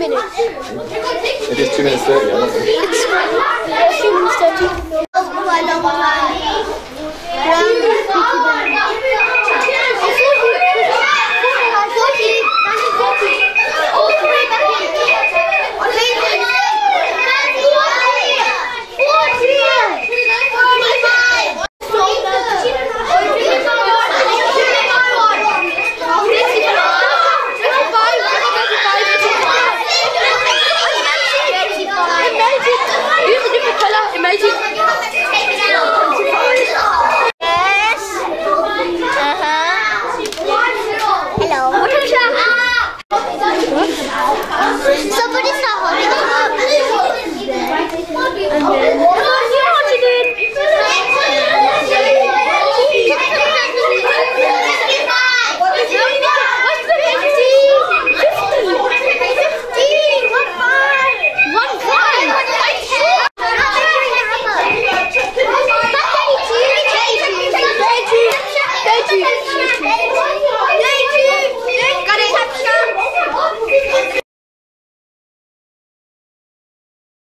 minutes. It is 2 minutes 30, I don't think. It's 2 minutes 30. Hello. So